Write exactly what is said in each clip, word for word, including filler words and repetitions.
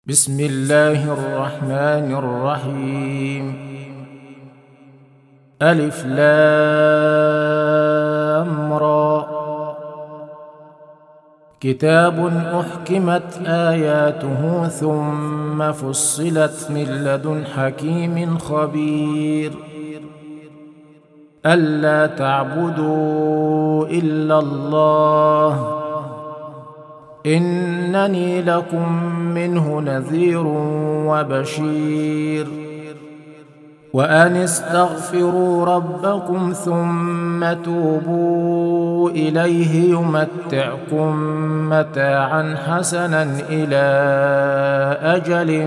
بسم الله الرحمن الرحيم. ألف لام را. كتاب أحكمت آياته ثم فصلت من لدن حكيم خبير. ألا تعبدوا إلا الله إنني لكم منه نذير وبشير. وأن استغفروا ربكم ثم توبوا إليه يمتعكم متاعا حسنا إلى أجل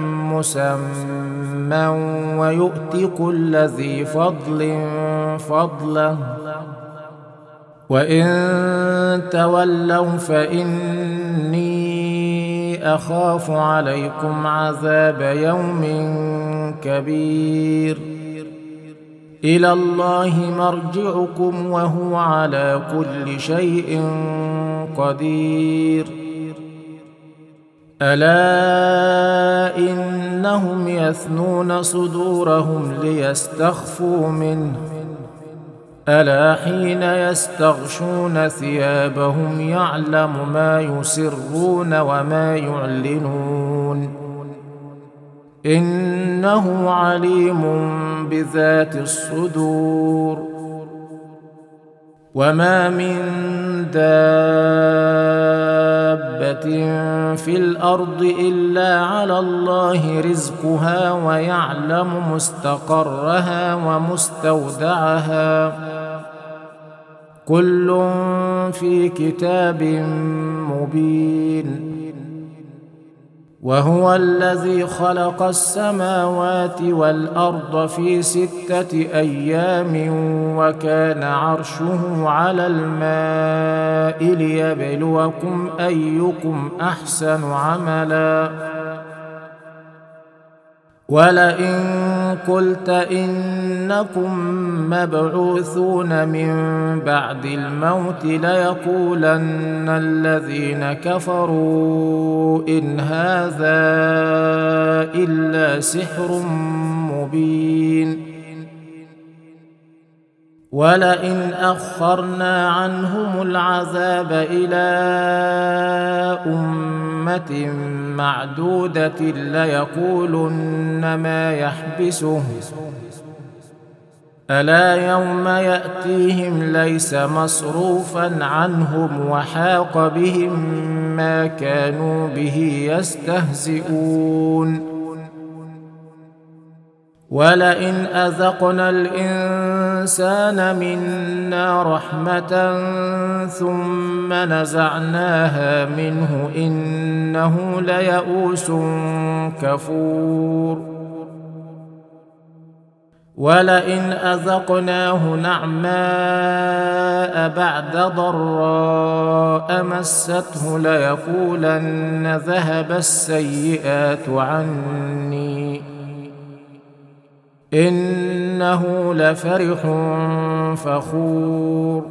مسمى ويؤت كل ذي فضل فضله وإن تولوا فإني أخاف عليكم عذاب يوم كبير. إلى الله مرجعكم وهو على كل شيء قدير. ألا إنهم يثنون صدورهم ليستخفوا منه ألا حين يستغشون ثيابهم يعلم ما يسرون وما يعلنون إنه عليم بذات الصدور. وما من دابة في الأرض إلا على الله رزقها ويعلم مستقرها ومستودعها كل في كتاب مبين. وهو الذي خلق السماوات والأرض في ستة أيام وكان عرشه على الماء ليبلوكم أيكم أحسن عملا. ولئن قلت إنكم مبعوثون من بعد الموت ليقولن الذين كفروا إن هذا إلا سحر مبين. ولئن أخرنا عنهم العذاب إلى أمة معدودة ليقولن ما يحبسه ألا يوم يأتيهم ليس مصروفا عنهم وحاق بهم ما كانوا به يستهزئون. ولئن أذقنا الإنسان منا رحمة ثم نزعناها منه إنه ليئوس كفور. ولئن أذقناه نعماء بعد ضراء مسته ليقولن ذهب السيئات عني إنه لفرح فخور.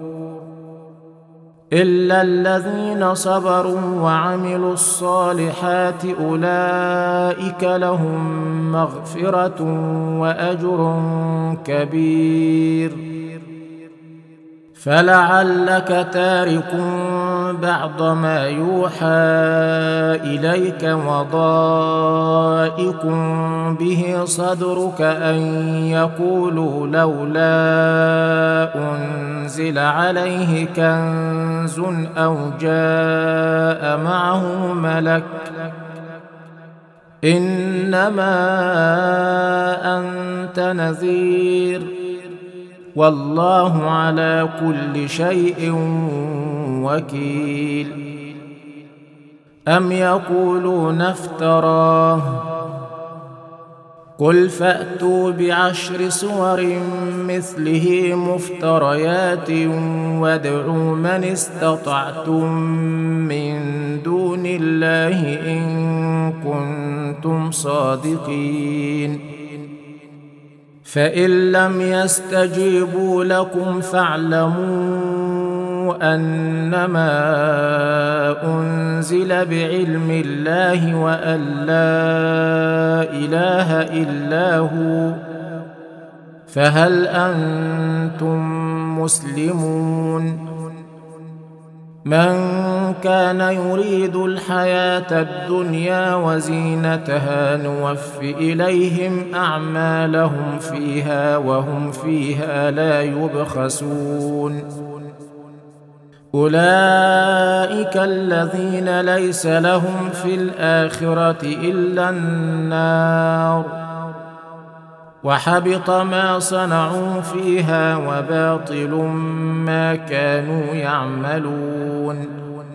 إلا الذين صبروا وعملوا الصالحات أولئك لهم مغفرة وأجر كبير. فلعلك تارك بعض ما يوحى إليك وضائق به صدرك أن يقولوا لولا أنزل عليه كنز أو جاء معه ملك إنما أنت نذير والله على كل شيء وكيل. أم يقولون افتراه قل فأتوا بعشر سور مثله مفتريات وادعوا من استطعتم من دون الله إن كنتم صادقين. فإن لم يستجيبوا لكم فاعلموا أنما أنزل بعلم الله وأن لا إله إلا هو فهل أنتم مسلمون؟ من كان يريد الحياة الدنيا وزينتها نوف إليهم أعمالهم فيها وهم فيها لا يبخسون. أولئك الذين ليس لهم في الآخرة إلا النار وحبط ما صنعوا فيها وباطل ما كانوا يعملون.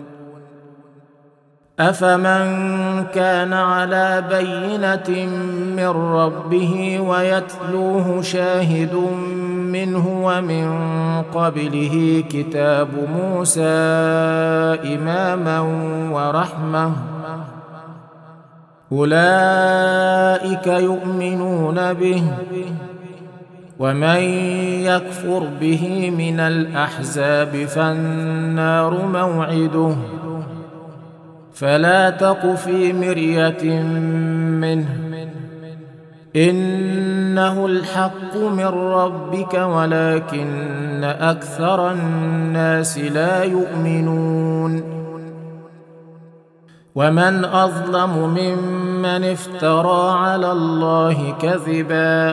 أفمن كان على بينة من ربه ويتلوه شاهد منه ومن قبله كتاب موسى إماما ورحمة أولئك يؤمنون به ومن يكفر به من الأحزاب فالنار موعده فلا تق في مرية منه إنه الحق من ربك ولكن أكثر الناس لا يؤمنون. ومن أظلم ممن افترى على الله كذبا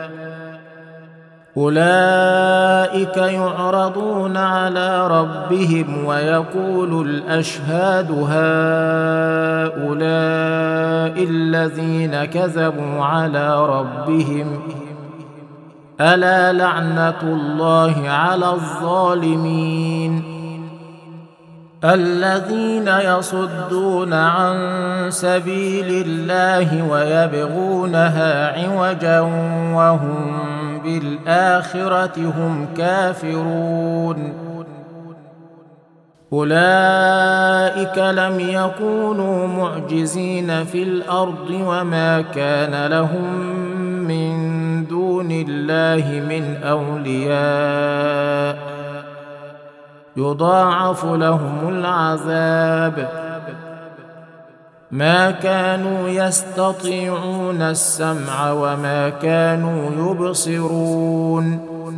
أولئك يعرضون على ربهم ويقول الأشهاد هؤلاء الذين كذبوا على ربهم ألا لعنة الله على الظالمين الذين يصدون عن سبيل الله ويبغونها عوجا وهم بالآخرة هم كافرون. أولئك لم يكونوا معجزين في الأرض وما كان لهم من دون الله من أولياء يضاعف لهم العذاب ما كانوا يستطيعون السمع وما كانوا يبصرون.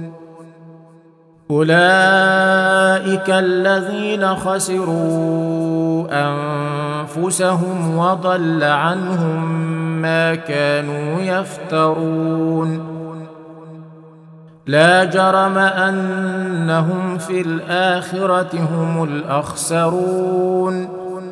أولئك الذين خسروا أنفسهم وضل عنهم ما كانوا يفترون. لا جرم أنهم في الآخرة هم الأخسرون.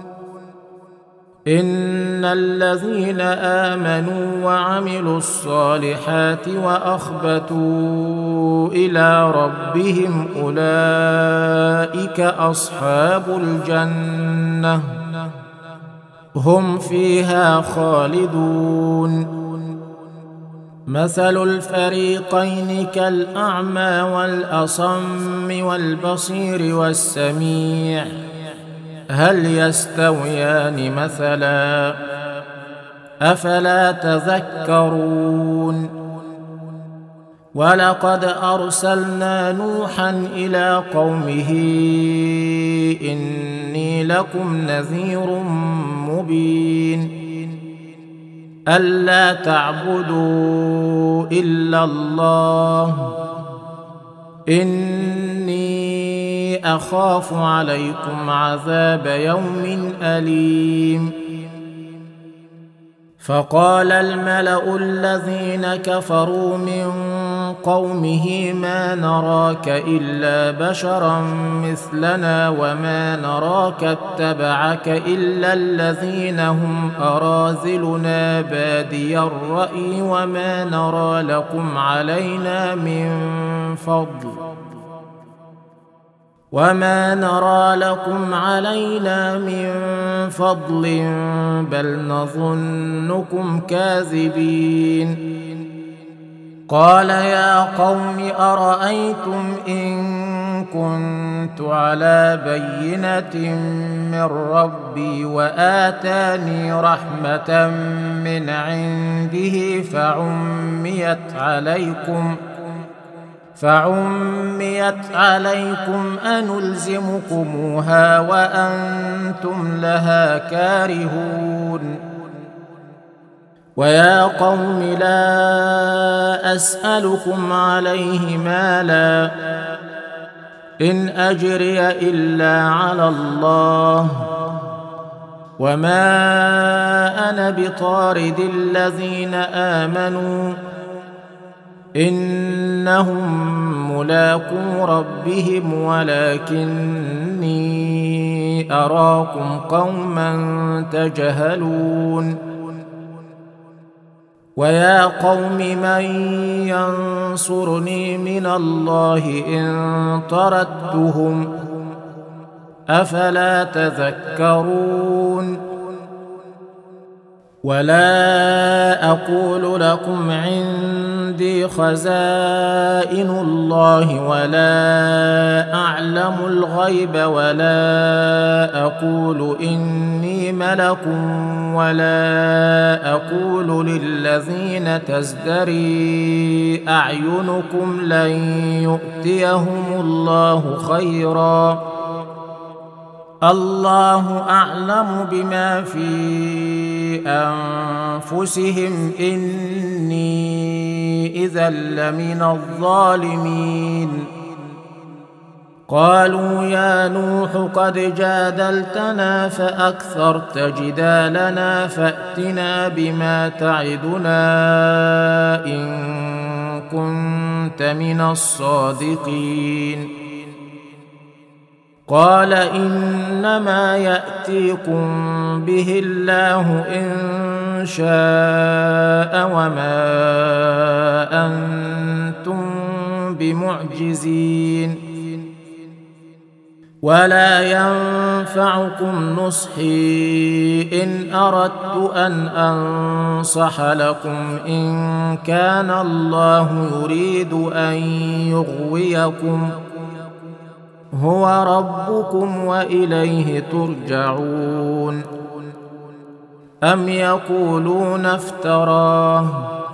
إن الذين آمنوا وعملوا الصالحات وأخبتوا إلى ربهم أولئك أصحاب الجنة هم فيها خالدون. مثل الفريقين كالأعمى والأصم والبصير والسميع هل يستويان مثلا أفلا تذكرون. ولقد أرسلنا نوحا إلى قومه إني لكم نذير مبين ألا تعبدوا إلا الله إني أخاف عليكم عذاب يوم أليم. فقال الملأ الذين كفروا من قومه ما نراك إلا بشرا مثلنا وما نراك اتبعك إلا الذين هم أراذلنا بادي الرأي وما نرى لكم علينا من فضل وما نرى لكم علينا من فضل بل نظنكم كاذبين. قال يا قوم أرأيتم إن كنت على بينة من ربي وآتاني رحمة من عنده فعميت عليكم فعميت عليكم أنلزمكموها وأنتم لها كارهون. ويا قوم لا أسألكم عليه مالا إن أجري إلا على الله وما أنا بطارد الذين آمنوا إنهم ملاقو ربهم ولكني أراكم قوما تجهلون. ويا قوم من ينصرني من الله إن طردتهم أفلا تذكرون. ولا أقول لكم عندي خزائن الله ولا أعلم الغيب ولا أقول إني ملك ولا أقول للذين تزدري أعينكم لن يؤتيهم الله خيرا الله أعلم بما في أنفسهم إني إذا لمن الظالمين. قالوا يا نوح قد جادلتنا فأكثرت جدالنا فأتنا بما تعدنا إن كنت من الصادقين. قال إنما يأتيكم به الله إن شاء وما أنتم بمعجزين. ولا ينفعكم نصحي إن أردت أن أنصح لكم إن كان الله يريد أن يغويكم هو ربكم وإليه ترجعون. أم يقولون افتراه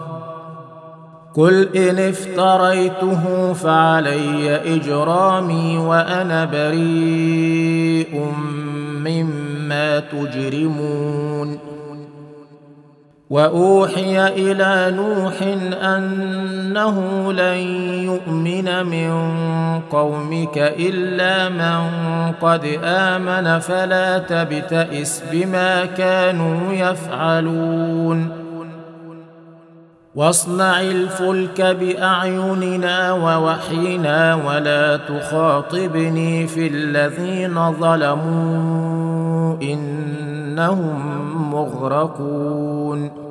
قل إن افتريته فعلي إجرامي وأنا بريء مما تجرمون. وأوحي إلى نوح أنه لن يؤمن من قومك إلا من قد آمن فلا تبتئس بما كانوا يفعلون. واصنع الفلك بأعيننا ووحينا ولا تخاطبني في الذين ظلموا إنهم مغرقون.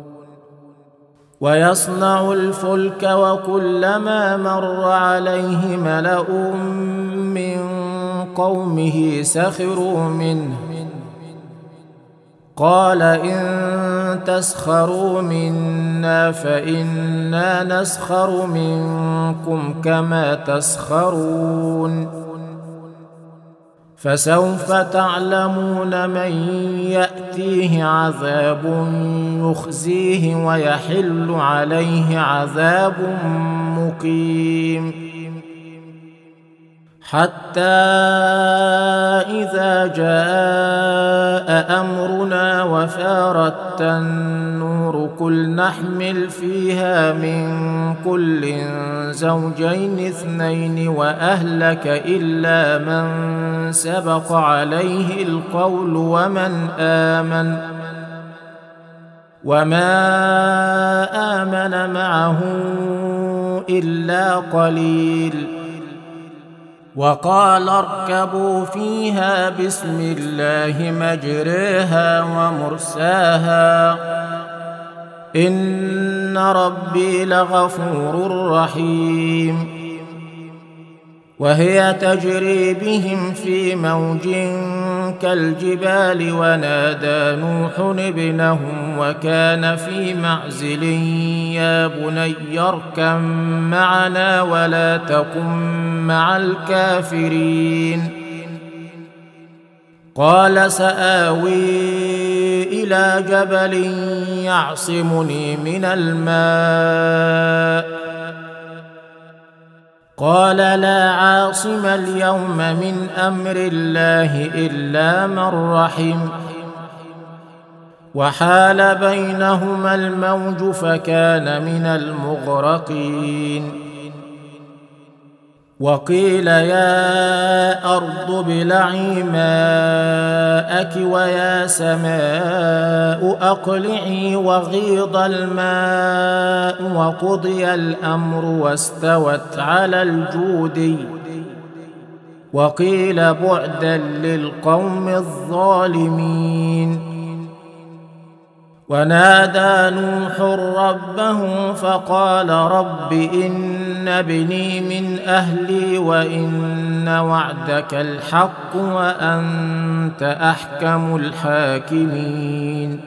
ويصنع الفلك وكلما مر عليه ملأ من قومه سخروا منه قال إن تسخروا منا فإنا نسخر منكم كما تسخرون. فسوف تعلمون من يأتيه عذاب يخزيه ويحل عليه عذاب مقيم. حتى إذا جاء أمرنا وفارت النور قل نحمل فيها من كل زوجين اثنين وأهلك إلا من سبق عليه القول ومن آمن وما آمن معه إلا قليل. وقال اركبوا فيها بسم الله مجريها ومرساها إن ربي لغفور رحيم. وهي تجري بهم في موج كالجبال ونادى نوح ابنه وكان في معزل يا بني اركب معنا ولا تكن مع الكافرين. قال سآوي إلى جبل يعصمني من الماء قال لا عاصم اليوم من أمر الله إلا من رحم وحال بينهما الموج فكان من المغرقين وقيل يا أرض ابلعي ماءك ويا سماء أقلعي وغيض الماء وقضي الأمر واستوت على الجودي وقيل بعدا للقوم الظالمين ونادى نوح ربه فقال رب إن ابني من أهلي وإن وعدك الحق وأنت أحكم الحاكمين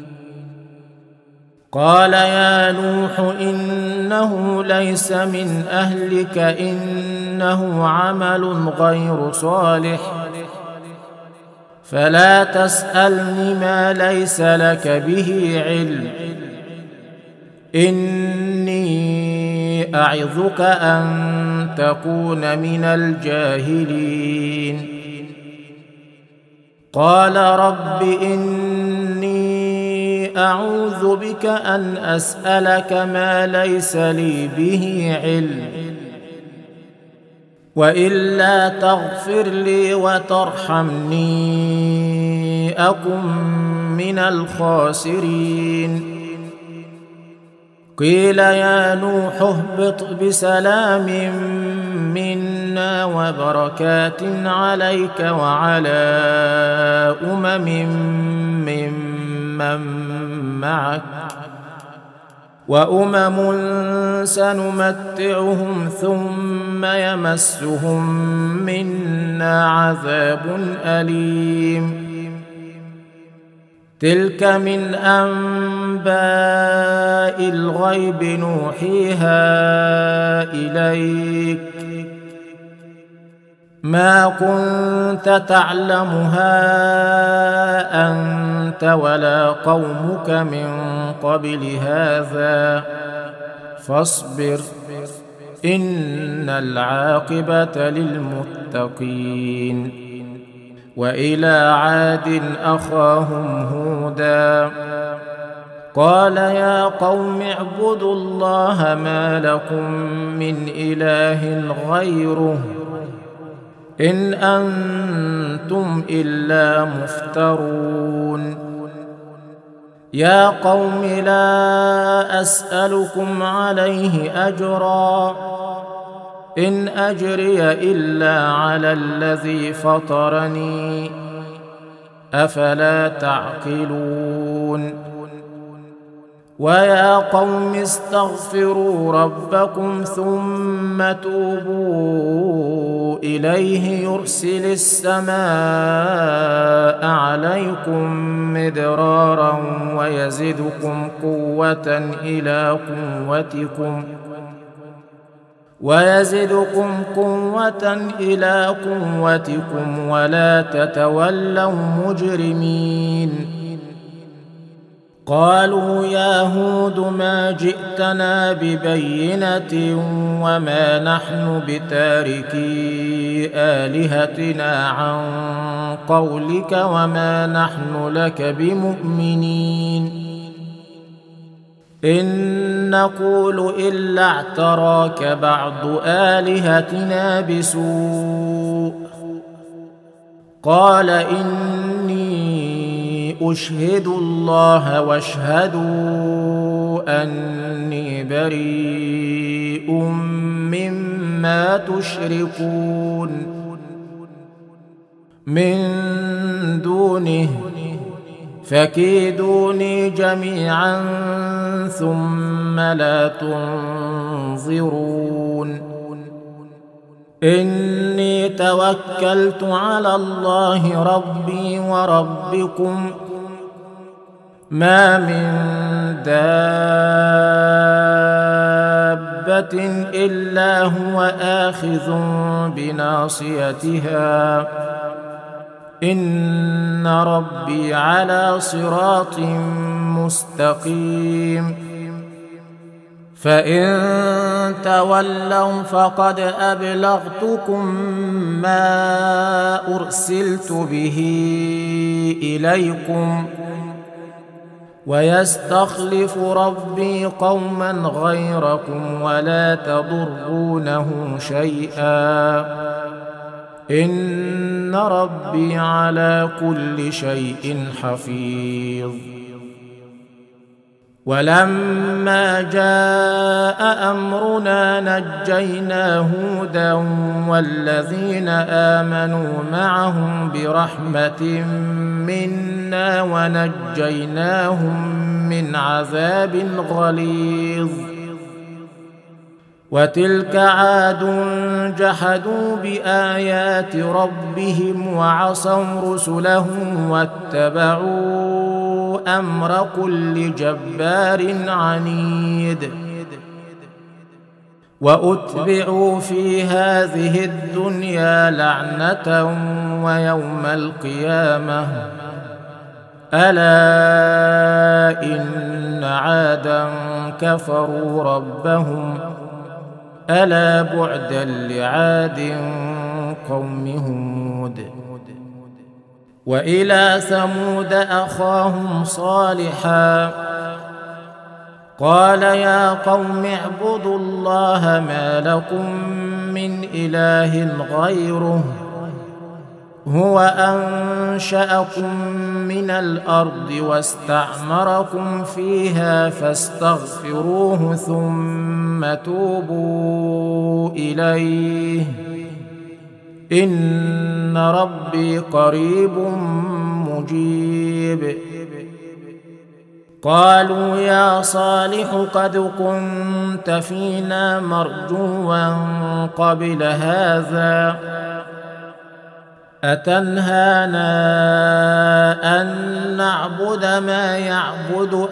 قال يا نوح إنه ليس من أهلك إنه عمل غير صالح فلا تسألني ما ليس لك به علم إني أعظك أن تكون من الجاهلين قال رب إني أعوذ بك أن أسألك ما ليس لي به علم وإلا تغفر لي وترحمني أكن من الخاسرين قيل يا نوح اهبط بسلام منا وبركات عليك وعلى أمم ممن معك وأمم سنمتعهم ثم يمسهم منا عذاب أليم تلك من أنباء الغيب نوحيها إليك ما كنت تعلمها أنت ولا قومك من قبل هذا فاصبر إن العاقبة للمتقين وإلى عاد أخاهم هودا قال يا قوم اعبدوا الله ما لكم من إله غيره إن أنتم إلا مفترون يا قوم لا أسألكم عليه أجرا إن أجري إلا على الذي فطرني أفلا تعقلون ويا قوم استغفروا ربكم ثم توبوا إليه يرسل السماء عليكم مدرارا ويزدكم قوة إلى قوتكم ويزدكم قوة إلى قوتكم ولا تتولوا مجرمين قالوا يا هود ما جئتنا ببينة وما نحن بتاركي آلهتنا عن قولك وما نحن لك بمؤمنين إن نقول إلا اعتراك بعض آلهتنا بسوء قال إني أشهد الله واشهدوا أني بريء مما تشركون من دونه فكيدوني جميعا ثم لا تنظرون إني توكلت على الله ربي وربكم ما من دابة إلا هو آخذ بناصيتها إن ربي على صراط مستقيم فإن تولوا فقد أبلغتكم ما أرسلت به إليكم ويستخلف ربي قوما غيركم ولا تضرونه شيئا إن ربي على كل شيء حفيظ. ولما جاء أمرنا نجينا هودا والذين آمنوا معه برحمة منا ونجيناهم من عذاب غليظ. وتلك عاد جحدوا بآيات ربهم وعصوا رسله واتبعوا أمر كل جبار عنيد. وأتبعوا في هذه الدنيا لعنة ويوم القيامة ألا إن عادا كفروا ربهم ألا بعدا لعاد قوم هود. وإلى ثمود أخاهم صالحا قال يا قوم اعبدوا الله ما لكم من إله غيره هو أنشأكم من الأرض واستعمركم فيها فاستغفروه ثم توبوا إليه إن ربي قريب مجيب. قالوا يا صالح قد كنت فينا مرجوا قبل هذا أتنهانا أن نعبد ما يعبد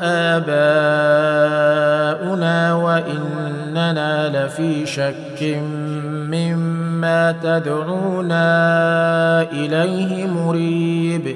آباؤنا وإننا لفي شك مما تدعونا إليه مريب.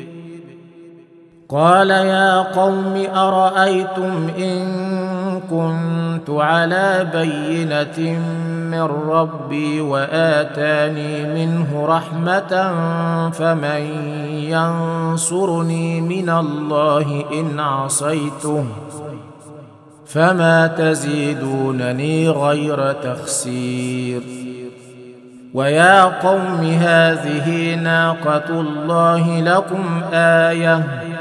قال يا قوم أرأيتم إن كنت على بينة من ربي وآتاني منه رحمة فمن ينصرني من الله إن عصيته فما تزيدونني غير تخسير. ويا قوم هذه ناقة الله لكم آية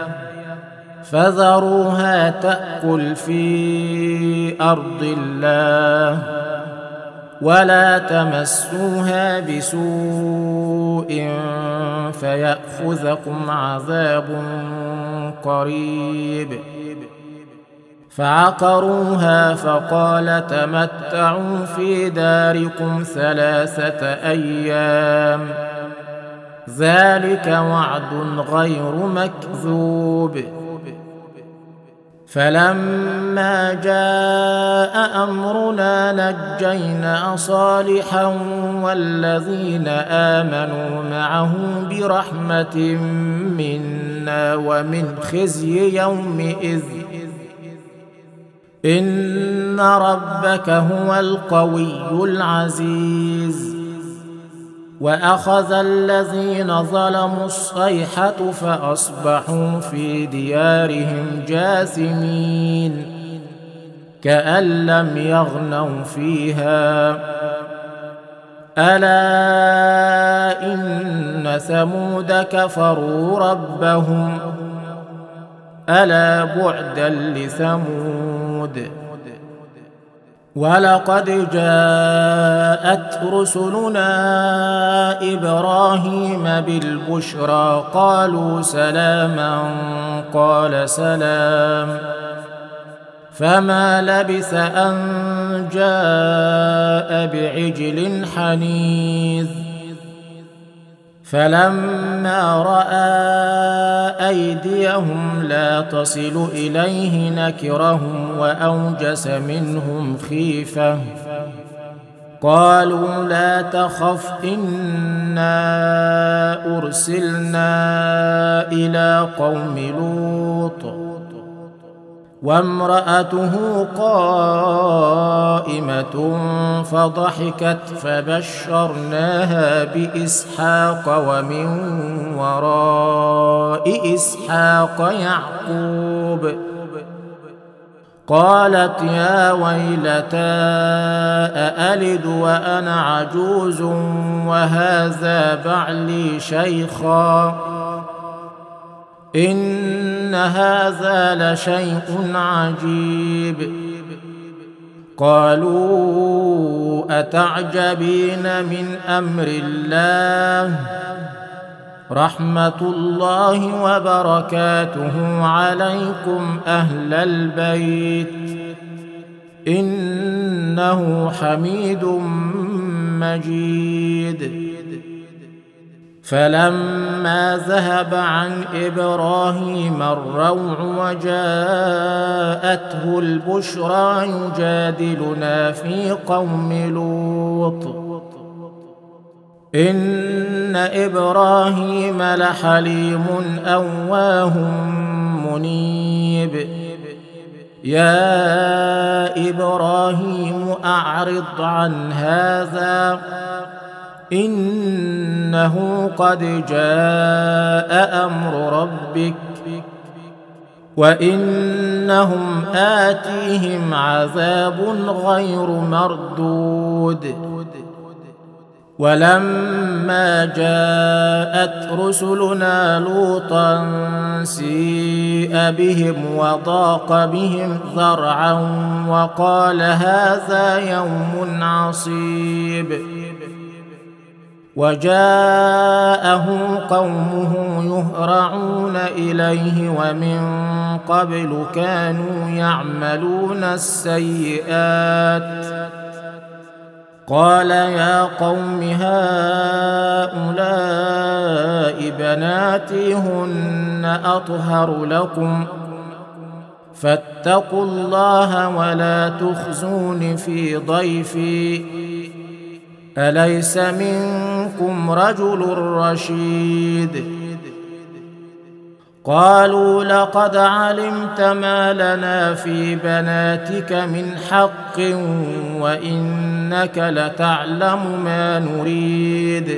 فذروها تأكل في أرض الله ولا تمسوها بسوء فيأخذكم عذاب قريب. فعقروها فقال تمتعوا في داركم ثلاثة أيام ذلك وعد غير مكذوب. فلما جاء أمرنا نجينا صالحا والذين آمنوا معه برحمة منا ومن خزي يومئذ إن ربك هو القوي العزيز. وأخذ الذين ظلموا الصيحة فأصبحوا في ديارهم جاثمين كأن لم يغنوا فيها ألا إن ثمود كفروا ربهم ألا بعدا لثمود. ولقد جاءت رسلنا إبراهيم بالبشرى قالوا سلاما قال سلام فما لبث أن جاء بعجل حنيذ. فلما رأى أيديهم لا تصل إليه نكرهم وأوجس منهم خيفة قالوا لا تخف إنا أرسلنا إلى قوم لوط وامرأته قائمة فضحكت فبشرناها بإسحاق ومن وراء إسحاق يعقوب قالت يا ويلتى أألد وأنا عجوز وهذا بعلي شيخا إن هذا لشيء عجيب قالوا أتعجبين من أمر الله رحمة الله وبركاته عليكم أهل البيت إنه حميد مجيد فلما ذهب عن إبراهيم الروع وجاءته البشرى يجادلنا في قوم لوط إن إبراهيم لحليم أواه منيب يا إبراهيم أعرض عن هذا إنه قد جاء أمر ربك وإنهم آتيهم عذاب غير مردود ولما جاءت رسلنا لوطا سيء بهم وضاق بهم ذرعا وقال هذا يوم عصيب وجاءه قومه يهرعون إليه ومن قبل كانوا يعملون السيئات قال يا قوم هؤلاء بناتي هن أطهر لكم فاتقوا الله ولا تخزون في ضيفي أليس منكم رجل رشيد قالوا لقد علمت ما لنا في بناتك من حق وإنك لتعلم ما نريد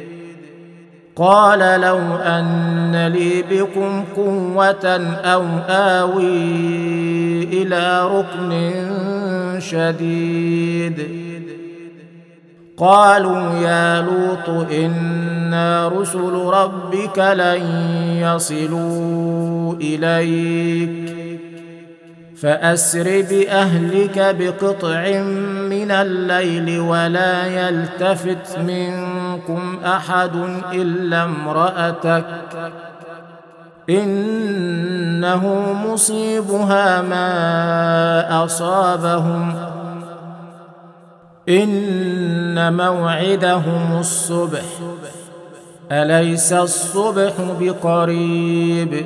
قال لو أن لي بكم قوة أو آوي إلى ركن شديد قالوا يا لوط إنا رسل ربك لن يصلوا إليك فأسر بأهلك بقطع من الليل ولا يلتفت منكم أحد إلا امرأتك إنه مصيبها ما أصابهم إن موعدهم الصبح أليس الصبح بقريب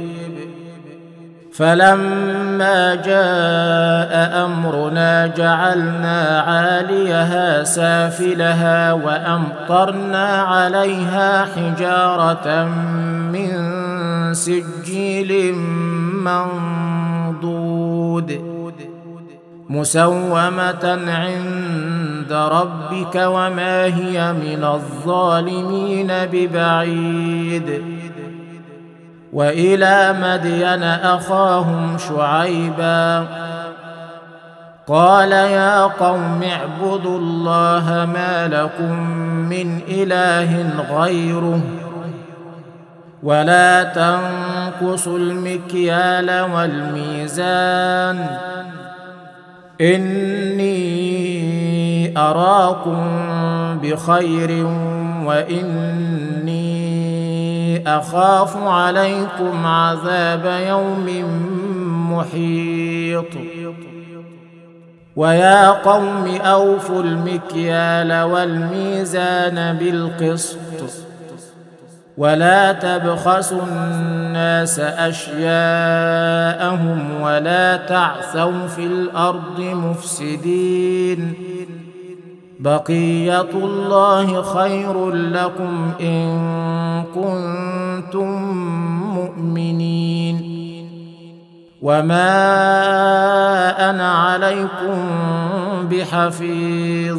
فلما جاء أمرنا جعلنا عاليها سافلها وأمطرنا عليها حجارة من سجيل منضود مسومة عند ربك وما هي من الظالمين ببعيد وإلى مدين أخاهم شعيبا قال يا قوم اعبدوا الله ما لكم من إله غيره ولا تنقصوا المكيال والميزان إني أراكم بخير وإني أخاف عليكم عذاب يوم محيط ويا قوم أوفوا المكيال والميزان بالقسط ولا تبخسوا الناس أشياءهم ولا تعثوا في الأرض مفسدين بقية الله خير لكم إن كنتم مؤمنين وما أنا عليكم بحفيظ.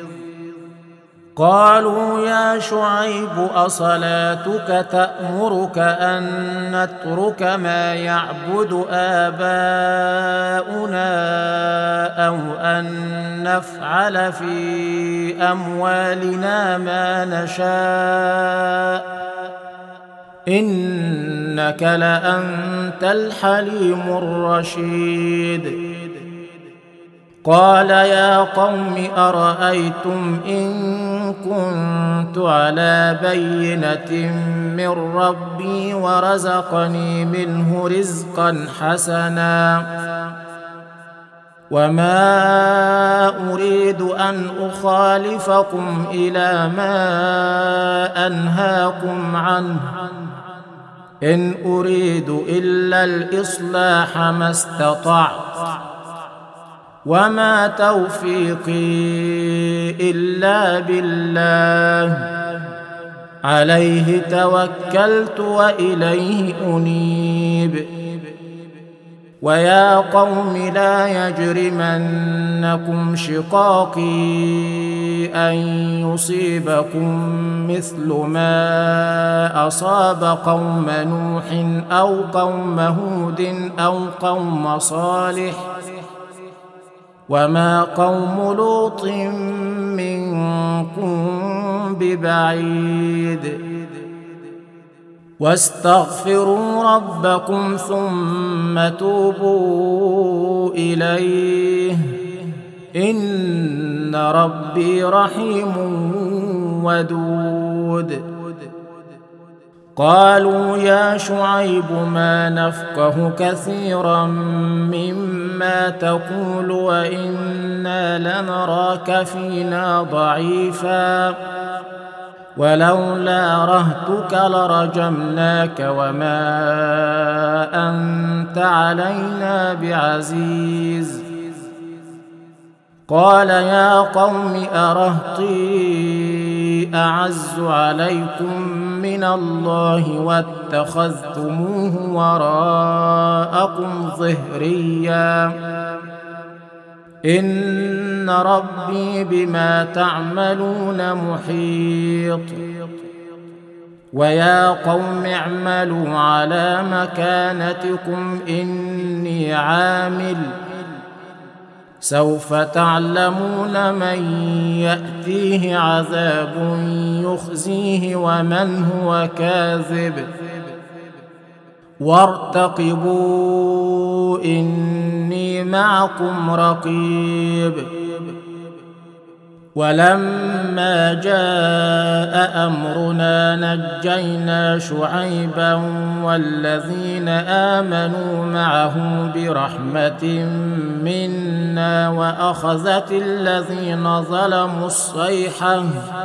قالوا يا شعيب أصلاتك تأمرك أن نترك ما يعبد آباؤنا أو أن نفعل في أموالنا ما نشاء إنك لأنت الحليم الرشيد. قال يا قوم أرأيتم إن كنت على بينة من ربي ورزقني منه رزقا حسنا وما أريد أن أخالفكم إلى ما أنهاكم عنه إن أريد إلا الإصلاح ما استطعت وما توفيقي إلا بالله عليه توكلت وإليه أنيب. ويا قوم لا يجرمنكم شقاقي أن يصيبكم مثل ما أصاب قوم نوح أو قوم هود أو قوم صالح وما قوم لوط منكم ببعيد. واستغفروا ربكم ثم توبوا إليه إن ربي رحيم ودود. قالوا يا شعيب ما نفقه كثيرا مما تقول وإنا لنراك فينا ضعيفا ولولا رهتك لرجمناك وما أنت علينا بعزيز. قال يا قوم أرهطي أعز عليكم من الله واتخذتموه وراءكم ظهريا إن ربي بما تعملون محيط. ويا قوم اعملوا على مكانتكم إني عامل سوف تعلمون من يأتيه عذاب يخزيه ومن هو كاذب وارتقبوا إني معكم رقيب. ولما جاء أمرنا نجينا شعيبا والذين آمنوا معه برحمة منا وأخذت الذين ظلموا الصيحة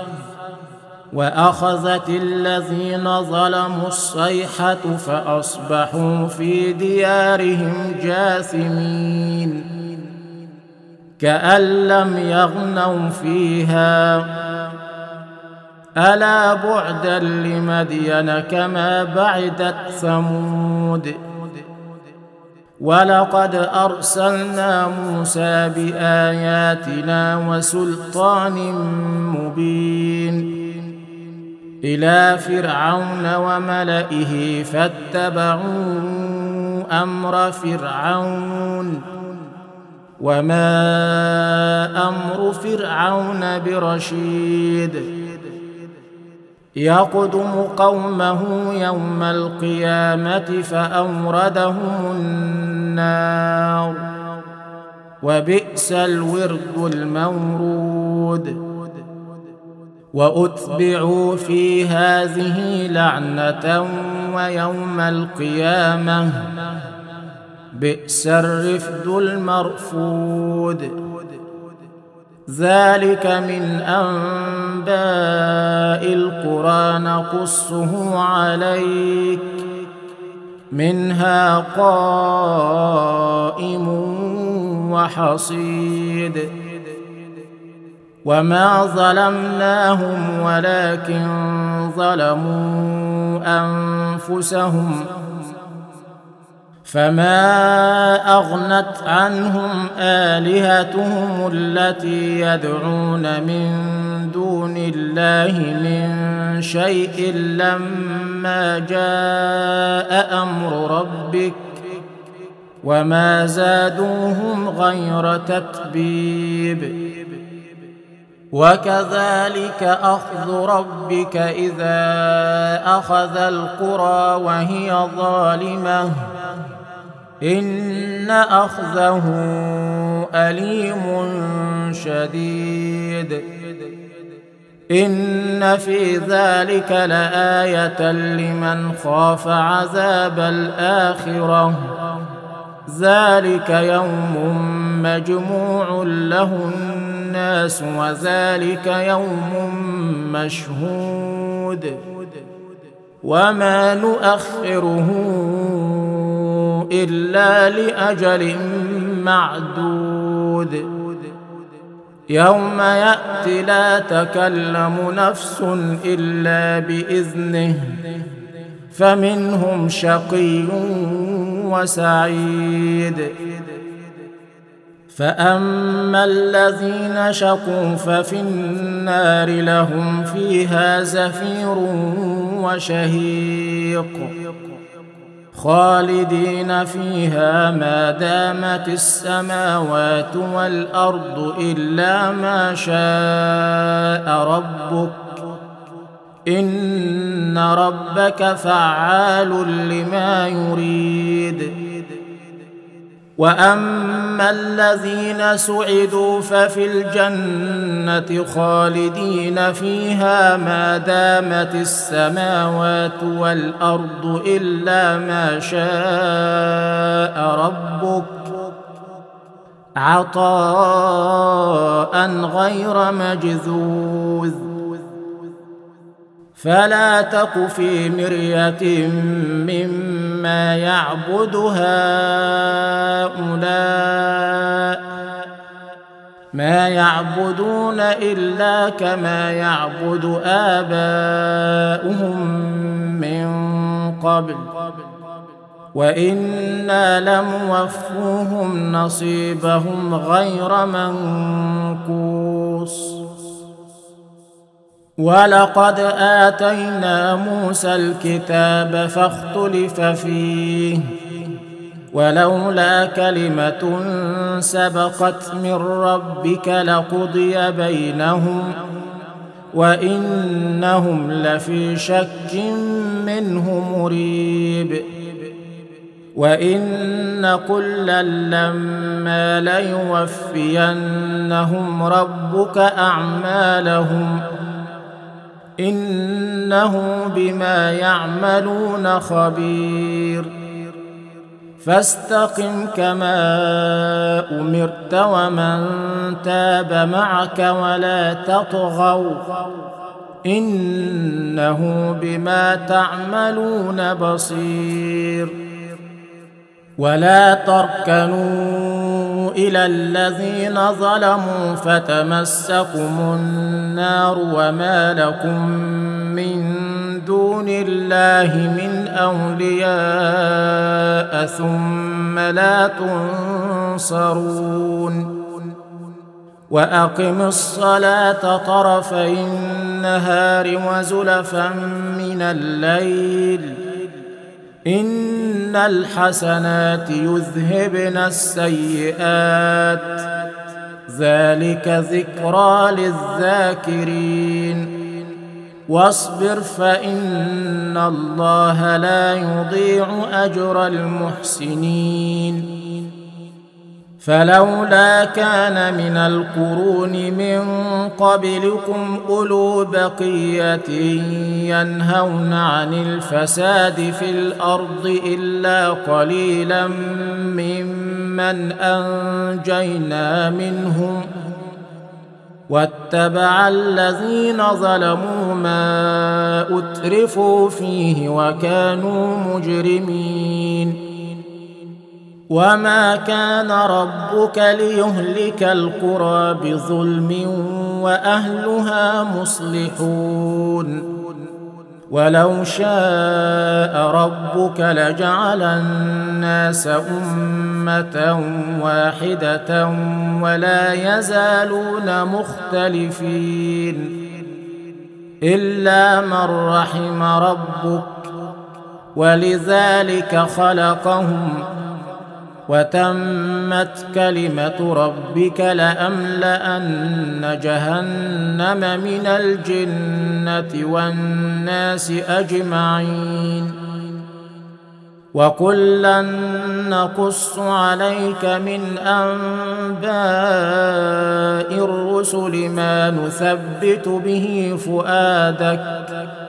وأخذت الذين ظلموا الصيحة فأصبحوا في ديارهم جاثمين كأن لم يغنوا فيها ألا بعدا لمدين كما بعدت ثمود. ولقد أرسلنا موسى بآياتنا وسلطان مبين إلى فرعون وملئه فاتبعوا أمر فرعون وما أمر فرعون برشيد. يقدم قومه يوم القيامة فأوردهم النار وبئس الورد المورود. وأتبعوا في هذه لعنة ويوم القيامة بئس الرفد المرفود. ذلك من أنباء القرى نقصه عليك منها قائم وحصيد. وما ظلمناهم ولكن ظلموا أنفسهم فما أغنت عنهم آلهتهم التي يدعون من دون الله من شيء لما جاء أمر ربك وما زادوهم غير تتبيب. وكذلك أخذ ربك إذا أخذ القرى وهي ظالمة إن أخذه أليم شديد. إن في ذلك لآية لمن خاف عذاب الآخرة ذلك يوم مجموع له الناس وذلك يوم مشهود وما نؤخره إلا لأجل معدود. يوم يأتي لا تكلم نفس إلا بإذنه فمنهم شقي وسعيد. فأما الذين شقوا ففي النار لهم فيها زفير وشهيق خالدين فيها ما دامت السماوات والأرض إلا ما شاء ربك إن ربك فعال لما يريد. وأما الذين سعدوا ففي الجنة خالدين فيها ما دامت السماوات والأرض إلا ما شاء ربك عطاء غير مجذوذ. فلا تك في مرية مما يعبد هؤلاء ما يعبدون إلا كما يعبد آباؤهم من قبل وإنا لموفوهم نصيبهم غير منقوص. ولقد آتينا موسى الكتاب فاختلف فيه ولولا كلمة سبقت من ربك لقضي بينهم وإنهم لفي شك منه مريب. وإن كلا لما ليوفينهم ربك أعمالهم إنه بما يعملون خبير. فاستقم كما أمرت ومن تاب معك ولا تطغوا إنه بما تعملون بصير. ولا تركنوا إلى الذين ظلموا فتمسكم النار وما لكم من دون الله من أولياء ثم لا تنصرون. وأقم الصلاة طرفي النهار وزلفا من الليل إن الحسنات يذهبن السيئات ذلك ذكرى للذاكرين. واصبر فإن الله لا يضيع أجر المحسنين. فلولا كان من القرون من قبلكم أولو بقية ينهون عن الفساد في الأرض إلا قليلا ممن أنجينا منهم واتبع الذين ظلموا ما أترفوا فيه وكانوا مجرمين. وما كان ربك ليهلك القرى بظلم وأهلها مصلحون ولو شاء ربك لجعل الناس أمة واحدة ولا يزالون مختلفين إلا من رحم ربك ولذلك خلقهم وتمت كلمة ربك لأملأن جهنم من الجنة والناس أجمعين وكلا نقص عليك من أنباء الرسل ما نثبت به فؤادك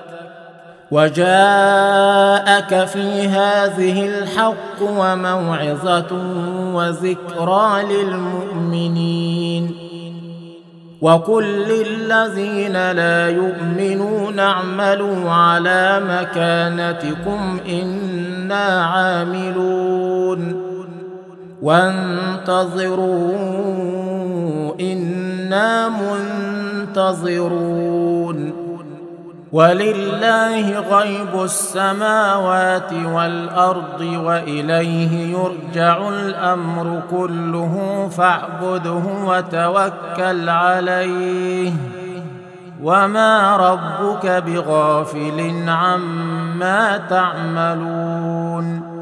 وجاءك في هذه الحق وموعظة وذكرى للمؤمنين وقل للذين لا يؤمنون اعملوا على مكانتكم إنا عاملون وانتظروا إنا منتظرون ولله غيب السماوات والأرض وإليه يرجع الأمر كله فاعبده وتوكل عليه وما ربك بغافل عما تعملون